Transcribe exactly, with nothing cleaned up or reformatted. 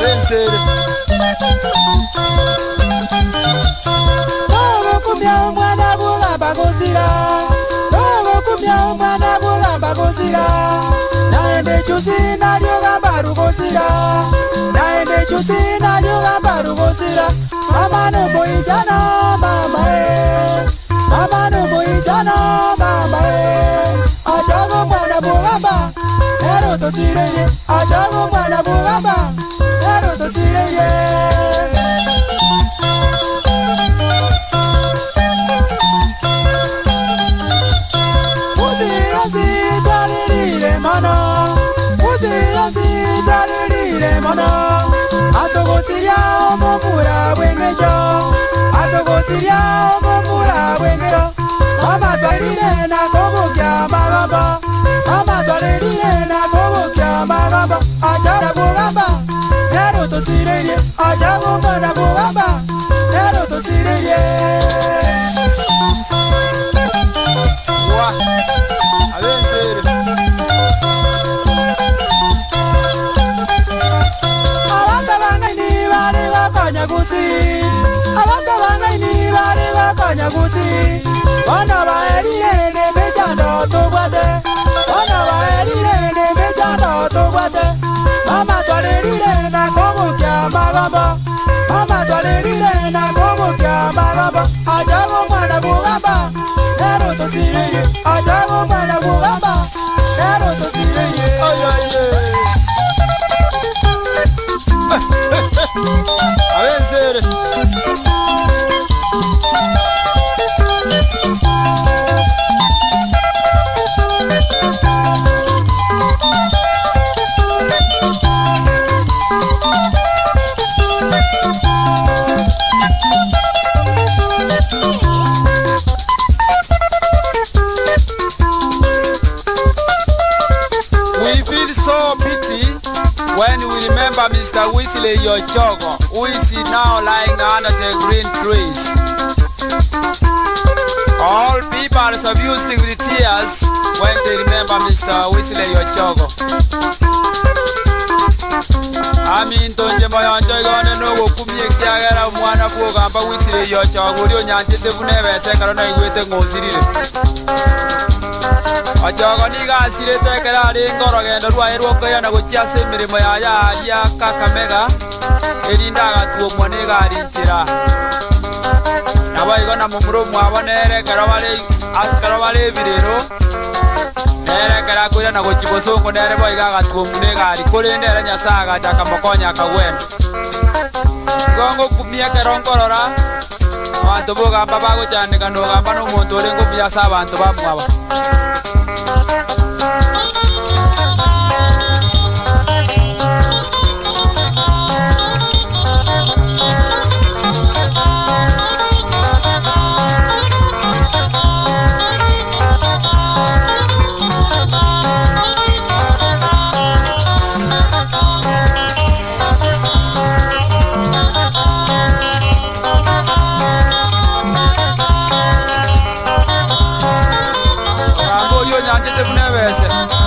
Abensere Bogo kumya umwana bugamba gusira Bogo kumya umwana bugamba gusira Naende chusi nalyo gamba rugosira Naende chusi nalyo gamba rugosira Mama no boijana mama eh Mama no boijana mama eh Ajago mwana bugamba Ero tosireye Ajago mwana bugamba Ero tosireye Asogosiria omomura wengejo Asogosiria omomura wengejo Mama twarire na kobokia magamba Mama twarire na kobokia magamba Ajara bugamba Ero tosireye Ajago mwana bugamba Ero tosireye Wa Abensere Gusi Wana baerire ne bejando to gwate Wana baerire ne bejando to gwate Mama twarire na kobukia magamba Mama twarire na kobukia magamba Ajago mwana bugamba Ero tosireye Ajago mwana bugamba Ero tosireye Ay ay ay Abensere when we remember Mister Wesley Ochogo, who is now lying under the green trees. All people are abused with tears when they remember Mister Wesley Ochogo. Amin tonje moyonjo igone no gokumie kiagera mwana bugamba Wesley Ochogo uri onyanjite bunebese karona igwete ngozirire. Ochogo nigasire tekera ari ngorogendo rwae rwokoya na gukiase imirimo ya yaria Kakamega erinda gatuo mone gari ntira nabo igona mumuro mwabonere karabale akarabale birero nere kara kwira na gukibosongo nere bo igaga tuo mune gari kurindere nyasaga chaka mokonya kagwena gongo kumia kerongorora abantu bugamba bagucandika no gamba no muntu uri ngumia sa abantu bamwaba Nyanjete munebese